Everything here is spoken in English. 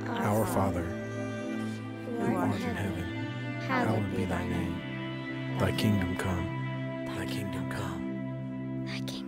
Our Father, who art in heaven, hallowed be thy name. Thy kingdom come. Thy kingdom come. Thy kingdom